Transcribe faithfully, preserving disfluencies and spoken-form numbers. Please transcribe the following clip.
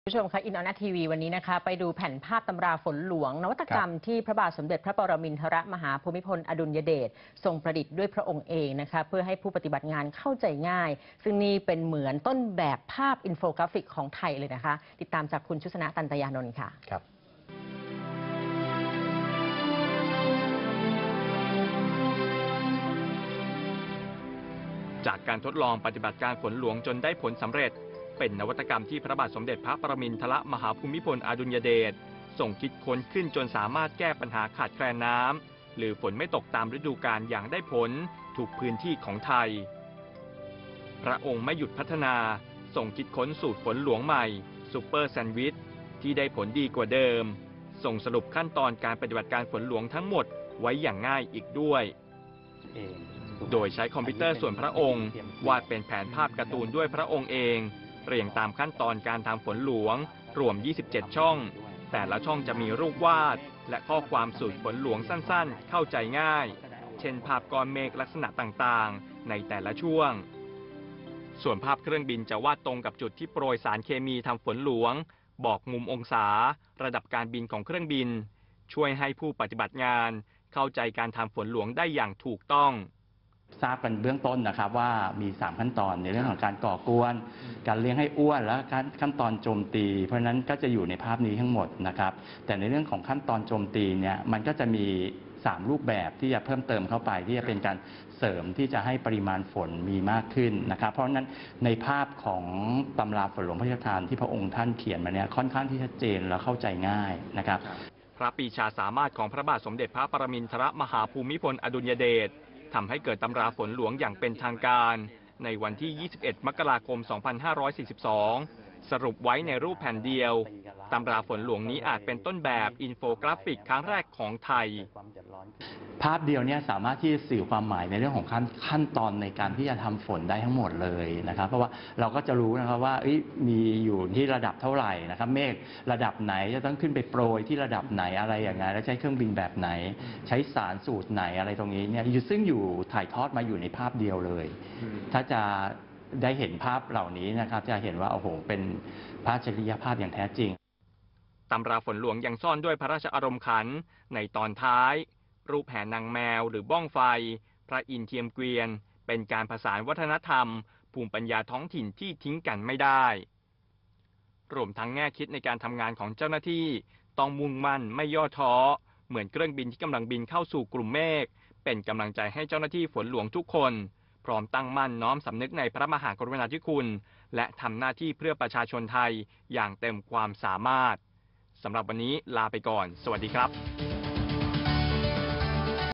ผู้ชมคะอินออนทีวีวันนี้นะคะไปดูแผ่นภาพตำราฝนหลวงนวัตกรรมที่พระบาทสมเด็จพระปรมินทรมหาภูมิพลอดุลยเดชทรงประดิษฐ์ด้วยพระองค์เองนะคะเพื่อให้ผู้ปฏิบัติงานเข้าใจง่ายซึ่งนี่เป็นเหมือนต้นแบบภาพอินโฟกราฟิกของไทยเลยนะคะติดตามจากคุณชุสนะตันตยานนท์ค่ะครับจากการทดลองปฏิบัติการฝนหลวงจนได้ผลสำเร็จเป็นนวัตกรรมที่พระบาทสมเด็จพระปรมินทรมหาภูมิพลอดุลยเดชทรงคิดค้นขึ้นจนสามารถแก้ปัญหาขาดแคลนน้ำหรือฝนไม่ตกตามฤดูกาลอย่างได้ผลทุกพื้นที่ของไทยพระองค์ไม่หยุดพัฒนาทรงคิดค้นสูตรฝนหลวงใหม่ซูเปอร์แซนด์วิชที่ได้ผลดีกว่าเดิมส่งสรุปขั้นตอนการปฏิบัติการฝนหลวงทั้งหมดไว้อย่างง่ายอีกด้วยโดยใช้คอมพิวเตอร์ส่วนพระองค์วาดเป็นแผนภาพการ์ตูนด้วยพระองค์เองเรียงตามขั้นตอนการทำฝนหลวงรวมยี่สิบเจ็ดช่องแต่ละช่องจะมีรูปวาดและข้อความสูตรฝนหลวงสั้นๆเข้าใจง่ายเช่นภาพก้อนเมฆลักษณะต่างๆในแต่ละช่วงส่วนภาพเครื่องบินจะวาดตรงกับจุดที่โปรยสารเคมีทำฝนหลวงบอกมุมองศาระดับการบินของเครื่องบินช่วยให้ผู้ปฏิบัติงานเข้าใจการทำฝนหลวงได้อย่างถูกต้องทราบกันเบื้องต้นนะครับว่ามีสามขั้นตอนในเรื่องของการก่อกวนการเลี้ยงให้อ้วนและขั้นตอนโจมตีเพราะฉะนั้นก็จะอยู่ในภาพนี้ทั้งหมดนะครับแต่ในเรื่องของขั้นตอนโจมตีเนี่ยมันก็จะมีสามรูปแบบที่จะเพิ่มเติมเข้าไปที่จะเป็นการเสริมที่จะให้ปริมาณฝนมีมากขึ้นนะครับเพราะฉะนั้นในภาพของตำราฝนหลวงพระราชทานที่พระองค์ท่านเขียนมาเนี่ยค่อนข้างที่ชัดเจนและเข้าใจง่ายนะครับพระปรีชาสามารถของพระบาทสมเด็จพระปรมินทรมหาภูมิพลอดุลยเดชทำให้เกิดตำราฝนหลวงอย่างเป็นทางการในวันที่ ยี่สิบเอ็ด มกราคม สองพันห้าร้อยสี่สิบสอง สรุปไว้ในรูปแผ่นเดียวตำราฝนหลวงนี้อาจเป็นต้นแบบอินโฟกราฟิกครั้งแรกของไทยภาพเดียวเนี่ยสามารถที่จะสื่อความหมายในเรื่องของขั้นขั้นตอนในการที่จะทำฝนได้ทั้งหมดเลยนะครับเพราะว่าเราก็จะรู้นะครับว่ามีอยู่ที่ระดับเท่าไหร่นะครับเมฆระดับไหนจะต้องขึ้นไปโปรยที่ระดับไหนอะไรอย่างไงแล้วใช้เครื่องบินแบบไหนใช้สารสูตรไหนอะไรตรงนี้เนี่ยซึ่งอยู่ถ่ายทอดมาอยู่ในภาพเดียวเลยถ้าจะได้เห็นภาพเหล่านี้นะครับจะเห็นว่าโอ้โหเป็นพระอัจฉริยภาพอย่างแท้จริงตำราฝนหลวงยังซ่อนด้วยพระราชอารมณ์ขันในตอนท้ายรูปแห่นางแมวหรือบ้องไฟพระอินทร์เทียมเกวียนเป็นการผสานวัฒนธรรมภูมิปัญญาท้องถิ่นที่ทิ้งกันไม่ได้รวมทั้งแง่คิดในการทำงานของเจ้าหน้าที่ต้องมุ่งมั่นไม่ย่อท้อเหมือนเครื่องบินที่กำลังบินเข้าสู่กลุ่มเมฆเป็นกำลังใจให้เจ้าหน้าที่ฝนหลวงทุกคนพร้อมตั้งมั่นน้อมสำนึกในพระมหากรุณาธิคุณและทำหน้าที่เพื่อประชาชนไทยอย่างเต็มความสามารถสำหรับวันนี้ลาไปก่อนสวัสดีครับ